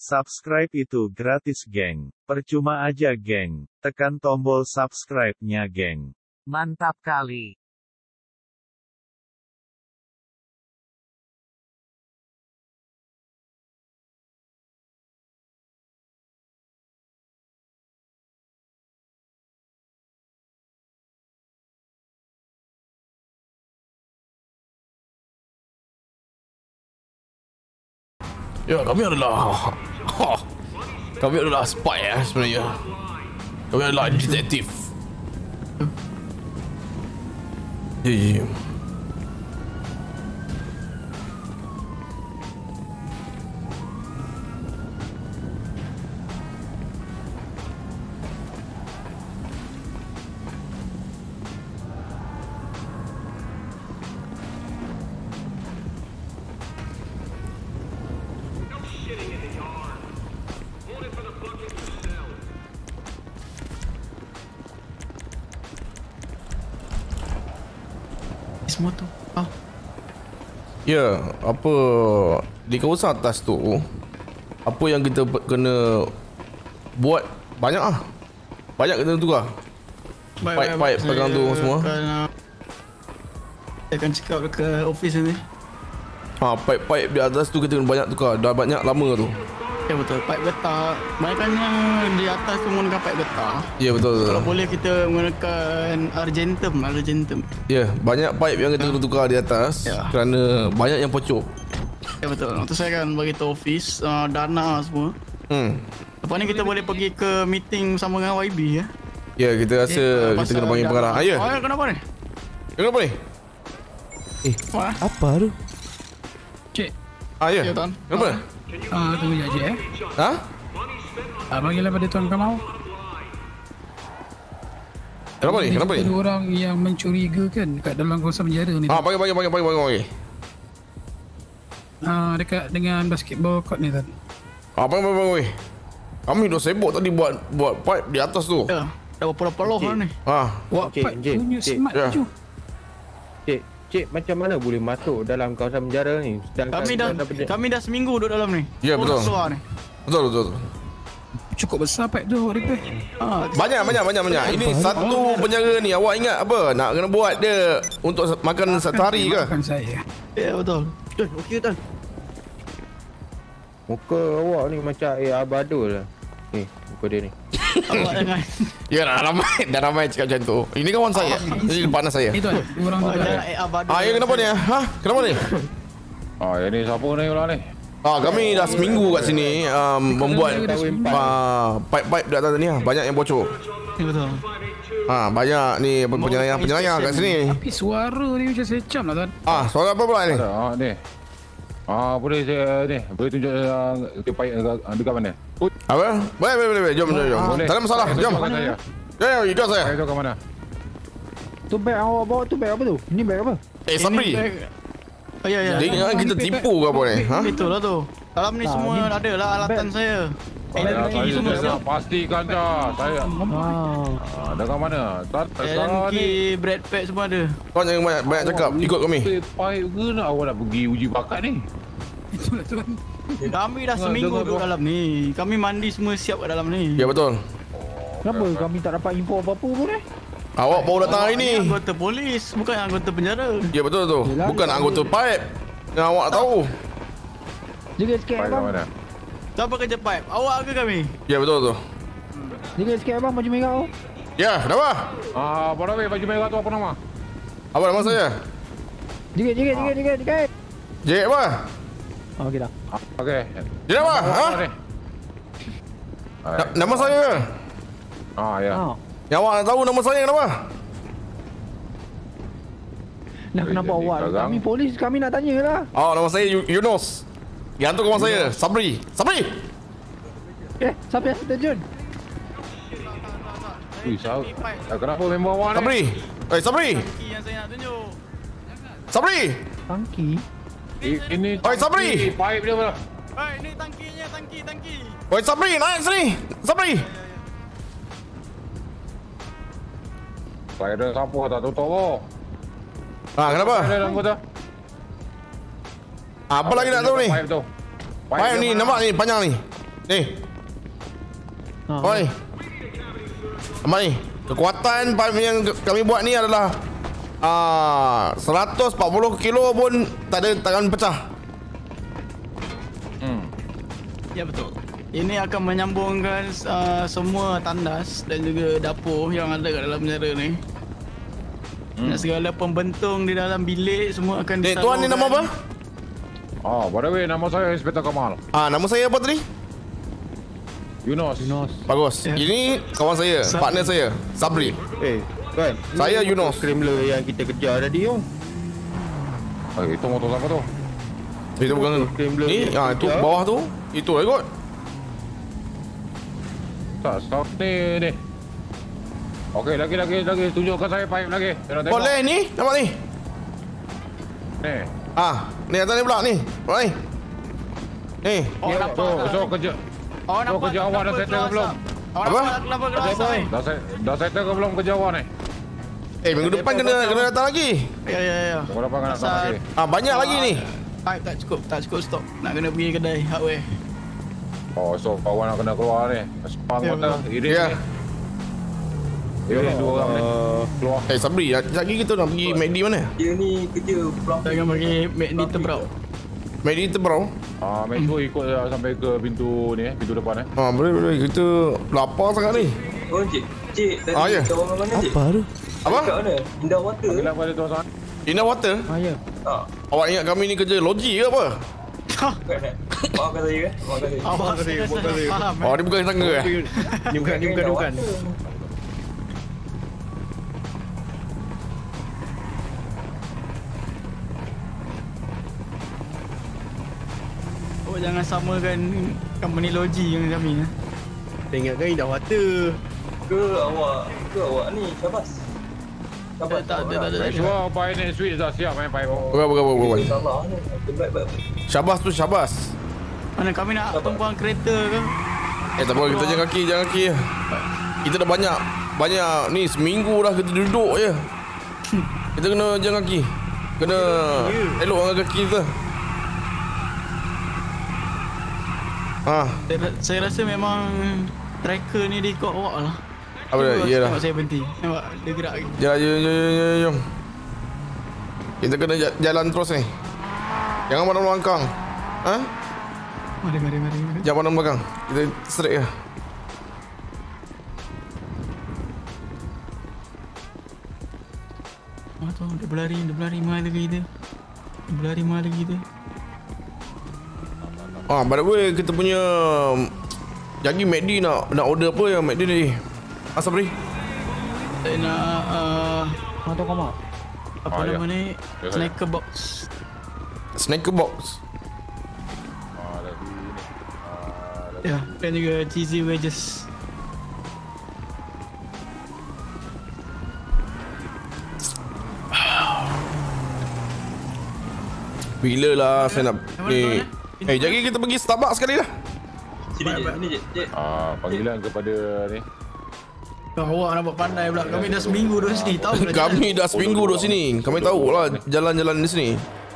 Subscribe itu gratis, geng. Percuma aja, geng. Tekan tombol subscribe-nya, geng. Mantap kali. Ya, kami adalah spy sebenarnya. Kami adalah detektif. Ya. Semua tu. Ya, apa di kawasan atas tu, apa yang kita kena buat banyak ah. Banyak kena tukar. Pipe pegang tu semua. Saya akan cakap ke office ni. Pipe di atas tu kita kena banyak tukar. Dah banyak lama tu. Ya betul, pipe getah. Banyakannya di atas tu menggunakan pipe getah. Ya betul. Kalau boleh kita menggunakan argentum. Ya, banyak pipe yang kita kena tukar di atas kerana banyak yang pocok. Ya betul. Nanti saya akan bagi tahu office dana semua. Lepas ni kita boleh pergi ke meeting bersama dengan YB ya. Ya, kita rasa kita kena panggil pengarah. Ya. Kenapa ni? Kenapa ni? Apa tu? Cik. Ya. Ya, Tuan. Kenapa? Tunggu je cik bagilah pada tuan Kamal. Kenapa ni? Ada orang yang mencurigakan kat dalam kawasan penjara ni. Bagi. Dekat dengan basketball court ni tuan. Bagi. Kami dah sibuk tadi buat pipe di atas tu. Ya. Dah berpuluh-puluh lah ni. Buat pipe punya smart je. Cik, macam mana boleh masuk dalam kawasan penjara ni? Kami dah seminggu duduk dalam ni. Ya, betul. Ni. Betul. Cukup besar pipe tu awak repair. Banyak. Ini satu penjara ni, awak ingat apa? Nak kena buat dia untuk makan satu hari ke? Makan saya. Ya, betul. Okey, Tuan. Muka awak ni macam abadul lah. Ni, muka dia ni. Awak jangan. Ya, dah ramai cakap macam tu. Ini kawan saya. Ini partner saya. Tuan, orang tu. Ya, kenapa ni? Kenapa ni? Yang ni siapa ni pula ni? Kami dah seminggu kat sini membuat pipe-pipe di atas ni. Banyak yang bocor. Ya, betul. Banyak ni penyayang kat sini. Tapi suara ni macam secam lah tuan. Suara apa pula ni? Ni. Boleh saya ni, boleh tunjuk pipe dekat mana? Apa? Boleh. Jom. Tak ada masalah. Jom. Ya, ikut saya. Saya tahu kat mana. Tu beg awak bawa tu beg apa tu? Ini beg apa? Sabri. Ya. Dia ingat kita tipu ke apa ni? Itulah tu. Dalam ni semua ada lah alatan saya. Saya pastikan dah. Saya. Dekat mana? Ni bread pack semua ada. Kau jangan banyak cakap. Ikut kami. Pipe ke nak awak nak pergi uji bakat ni? Itulah tuan. Kami dah seminggu duduk dalam ni. Kami mandi semua siap kat dalam ni. Ya, betul. Kenapa kami tak dapat info apa-apa pun Awak baru datang hari ni. Anggota polis, bukan anggota penjara. Ya, betul tu. Bukan anggota pipe yang awak tahu. Jaga sikit abang. Siapa kerja pipe? Awak ke kami? Ya, betul tu. Jaga sikit abang baju merah tu. Ya, kenapa? Apa nama baju merah tu apa nama? Apa nama saya? Jaga. Jek apa? Okey dah. Okey. Jek apa? Nama saya. Ya. Yang awak nak tahu nama saya kenapa? Kenapa awak? Kami polis, kami nak tanya lah. Nama saya Yunus. Yang tu kawan saya, Sabri. Siapa yang terjun? Kenapa member awak ni? Sabri. Sabri. Tangki yang saya nak tunjuk. Sabri. Tangki? Ini Sabri. Pipe dia mana? Ni tangkinya, tangki. Sabri, naik sini. Sabri. Saya ada siapa tak tahu. Kenapa? Ada anggota. Apa lagi nak tahu ni? Pipe tu. Pipe ni nampak ni panjang ni. Ni. Oi. Aman ni. Kekuatan yang kami buat ni adalah 140 kilo pun tak ada tangan pecah. Ya betul. Ini akan menyambungkan semua tandas dan juga dapur yang ada kat dalam penjara ni. Dan segala pembentung di dalam bilik semua akan disalurkan. Tuan ni nama apa? By the way, nama saya Inspektor Kamal. Nama saya apa tadi? Yunus. Bagus. Ya. Ini kawan saya, partner saya, Sabri. Kan? Saya Yunus. Scrambler yang kita kejar tadi tu. Itu motor siapa tu? Itu bukan ni, itu bawah tu. Itu lah kot. Tak, stop ni. Okey, lagi. Tunjukkan saya pipe lagi. Saya nak tengok. Boleh ni, nampak ni. Ni. Ni atas ni pula ni. Pula ni. Ni. So kerja. Kerja awak dah settle ke belum? Apa? Dah settle ke belum kerja awak ni? Minggu depan kena datang lagi. Ya. Minggu depan kena datang lagi. Banyak lagi ni. Pipe tak cukup stok. Nak kena pergi kedai hardware. So kawan nak kena keluar ni. Spam kata. Ya. Ini 2 orang ni. Keluar. Sabri, sekejap lagi kita nak pergi McD mana? Dia ni kerja pulang. Kita akan pergi McD Tebrau. McD Tebrau? Metro ikut sampai ke pintu ni pintu depan Boleh. Kita lapar sangat ni. Oh, cik. Tadi ya. kawan mana cik? Apa tu? Apa? Kat mana? Indah Water. Bilang pada tuan-tuan. Inner water? Ya. Awak ingat kami ni kerja logi ke apa? Maafkan saya kan? Awak faham. Ni bukan tangga Ni bukan. Oh, jangan samakan company logi dengan kami. Saya ingatkan Indah Water. Ke awak ni Syabas? Tak ada. Semua pipe ni switch dah siap pipe. Bukan. Salah ni. Baik. Syabas. Mana kami nak tumpang kereta ke? Tak apa, kita jalan kaki. Kita dah banyak ni seminggu dah kita duduk je. Kita kena jalan kaki. Kena elok dengan kaki kita. Saya rasa memang tracker ni dia ikut awak lah. Apa dah? Iyalah. Tengok saya berhenti. Nampak dia gerak lagi. Jom. Kita kena jalan terus ni. Jangan pandang belakang. Mari. Jangan pandang belakang. Kita straight je. Tu dia berlari mana lagi kita. By the way, kita punya Jagi McD nak order apa yang McD ni? Sabri? Saya nak Atau kau mak? apa nama ni? Snacker box. Snacker box. Ya, dan juga cheesy wedges. Bila lah saya nak ni. Jagi kita pergi Starbucks sekali lah. Sini cik. Panggilan kepada ni. Awak nampak pandai pula. Kami dah seminggu duduk sini. Tahu dah Kami dah seminggu duduk sini. Kami tahu lah jalan-jalan di sini.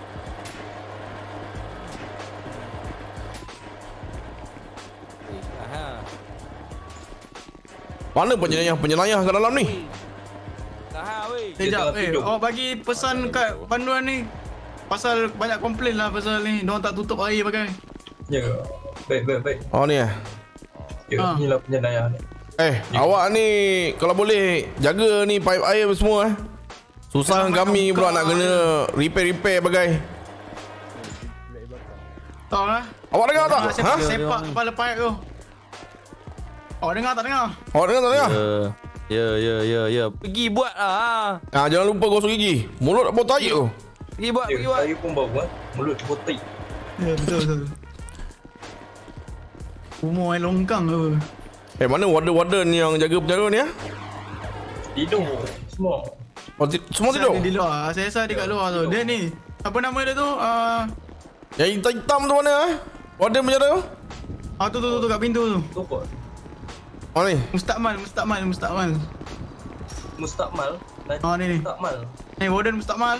Mana penyelayah kat dalam ni? Sekejap, awak bagi pesan kat panduan ni. Pasal banyak komplain lah pasal ni. Diorang tak tutup air pakai. Ya. Baik. Ni Ya, inilah penyelayah ni. Awak ni kalau boleh jaga ni pipe air semua Susah kami pula nak kena repair bagai. Tahu lah. Awak dengar tak? Sepak kepala pipe tu. Awak dengar tak dengar? Awak dengar tak dengar? Ya. Pergi buat lah. Jangan lupa gosok gigi. Mulut tak bau tahi tu. Pergi buat. Saya pun bau mulut potik. Ya, betul. Umur air longkang ke? Mana warden yang jaga penjara ni Tidur semua. Semua tidur? Dia di luar. Saya rasa dia kat luar tu. Dia ni. Apa nama dia tu? Yang hitam tu mana warden penjara tu? Tu kat pintu tu. Topot. Ni? Mustakmal. Ni. Ni. Ni warden Mustakmal.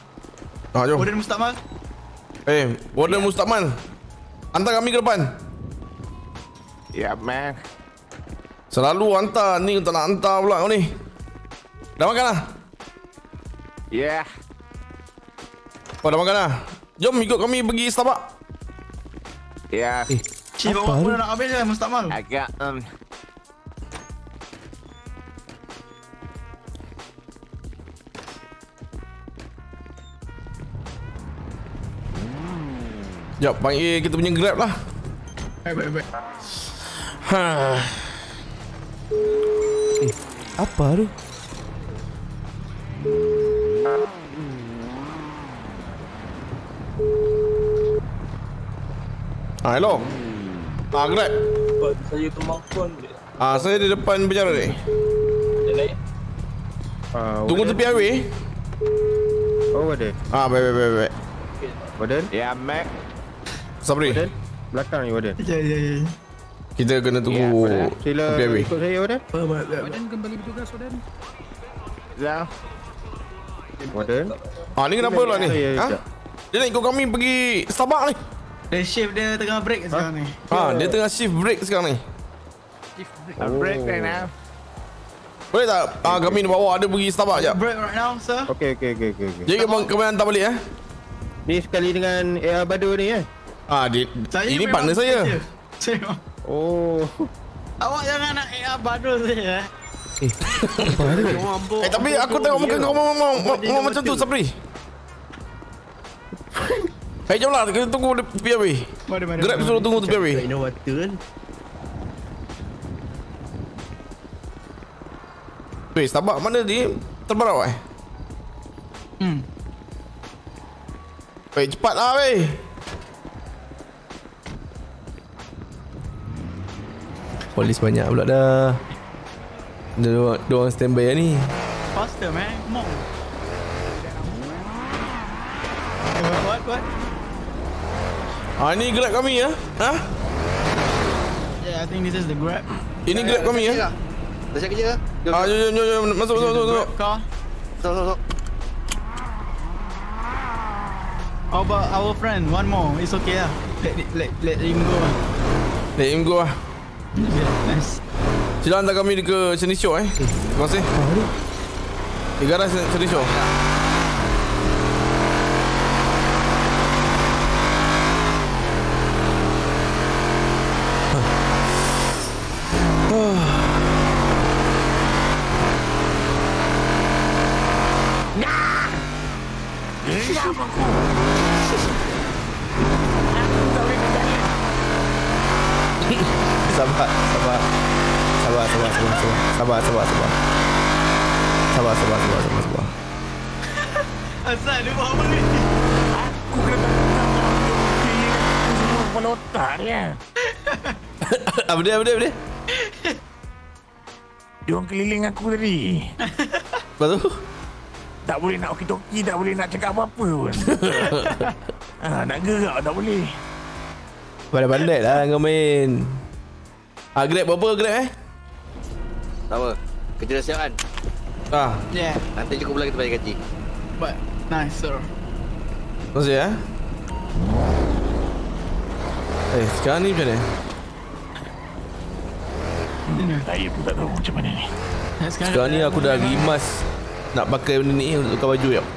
Jom. Warden Mustakmal. Warden Mustakmal. Hantar kami ke depan. Ya, man. Selalu hantar ni, tak nak hantar pula kau ni. Dah makan lah? Ya. Kau dah makan lah? Jom ikut kami pergi Starbucks. Ya. Cik, bawa pun nak habis lah Mustakmal. Agak Jom, panggil kita punya Grab lah. Baik. Apa tu? Hello. Grab. Saya telepon dia. Saya di depan penjara ni. Dia naik. Tunggu tepi highway. Oh, ada. Baik. Warden? Ya, Mac. Sabri. Warden? Belakang ni, Warden. Ya. Kita kena tunggu Sila tepi highway. ikut saya, Warden. Warden kembali bertugas, Warden. Ya. Warden? Ni kenapa pula ni? Ya, Dia nak ikut kami pergi Starbucks ni. Dia shift dia tengah break sekarang ni. Dia tengah shift break sekarang ni. Break right now. Boleh tak kami nak bawa ada pergi Starbucks jap? Break right now, sir. Okay. Jadi kami hantar balik Ni sekali dengan Air Bado ni Ini partner saya. Oh. Awak jangan nak badul saya. Tapi aku tengok muka kau mau macam tu, Sabri. Jomlah kita tunggu tepi highway. Grab suruh tunggu tepi highway. Tak nak water kan? Weh, Starbucks mana ni? Terbarau Weh, cepat lah weh. Polis banyak pula dah. Dia orang standby ni. Faster, man. Come on. What? Ni Grab kami ya? Yeah, I think this is the Grab. Ini Grab kami ya? Dah siap kerja? Jom. Masuk. Grab car. Masuk. How about our friend? One more. It's okay lah. Let him go. Let him go lah. Yeah, nice. Sila hantar kami ke Senisho Terima kasih. Di garaj Senisho. Sabar. Asal dia buat apa ni? Aku kena semua kepala otak dia. Apa dia? Dia orang keliling aku tadi. Lepas tu? Tak boleh nak oki-toki, tak boleh nak cakap apa-apa pun. Nak gerak tak boleh. Pandai-pandai lah kau main. Grab berapa Grab Tak apa. Kerja dah siap kan? Yeah. Nanti cukup pula kita bayar gaji. But nice, sir. Terima kasih sekarang ni macam mana? Saya pun tak tahu macam mana ni. Sekarang ni aku dah rimas nak pakai benda ni untuk tukar baju ya.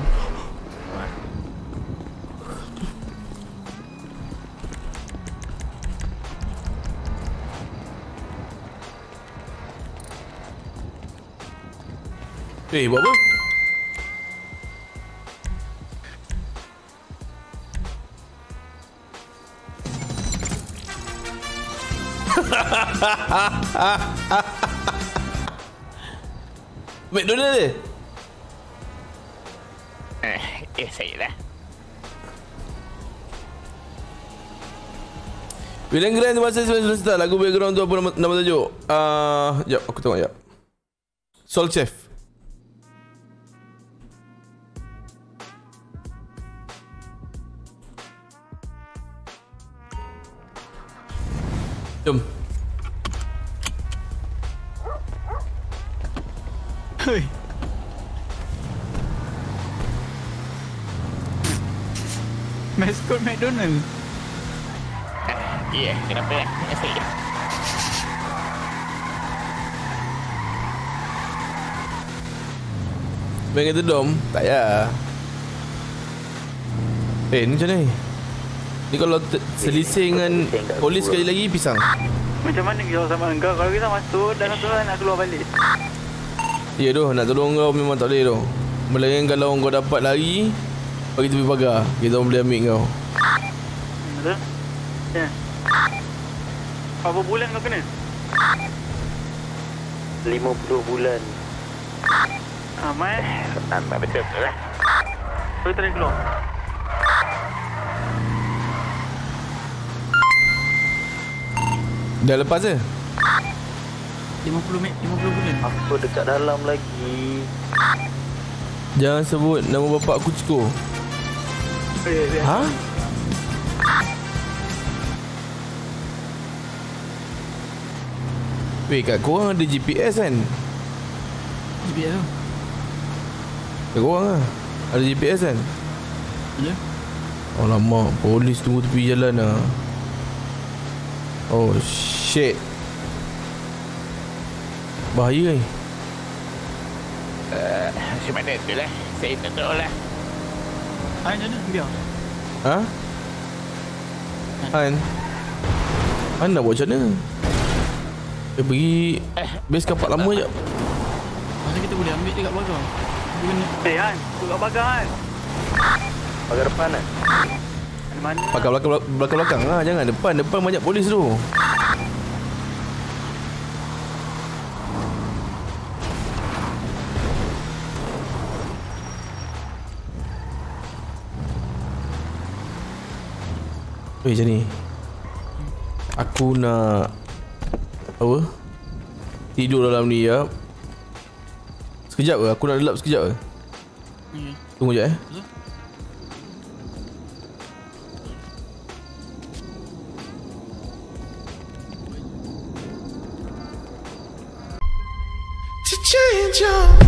Buat apa? McDonald dia? Saya lah. Bila Grand tu masa sebelum start lagu background tu apa nama tajuk? Jap aku tengok jap. Soul Chef. Jom. Hei. Mascot McDonald. Ya, kenapa? Saya. Main kata dom? Tak payah. Ni macam ni. Ni kalau selisih dengan polis sekali lagi pisang. Macam mana kita sama engkau? Kalau kita masuk dan satu nak keluar balik. Ya doh, nak tolong kau memang tak boleh doh. Melainkan kalau kau dapat lari, bagi tepi pagar, kita orang boleh ambil kau. Betul? Ya. Berapa bulan kau kena? 50 bulan. Aman. Aman betul lah. Kau try keluar. Dah lepas ke? 50 bulan. Aku dekat dalam lagi. Jangan sebut nama bapak aku Ciko. Ha? Weh, kat korang ada GPS kan? GPS tu? Kat korang lah ada GPS kan? Ya. Alamak, polis tunggu tepi jalan lah. Oh shit. Bahaya ni. Macam mana tu lah. Saya tak tahu lah. Macam mana? Biar. Ha? Han nak buat macam mana? Dia pergi base kapak lama je. Masa kita boleh ambil dekat pagar. Han, kat pagar Han. Pagar depan lah. Mana? Pakai belakang lah. Jangan depan banyak polis tu. Weh, macam ni. Aku nak apa? Tidur dalam ni ya. Sekejap ke? Aku nak lelap sekejap ke? Tunggu sekejap change your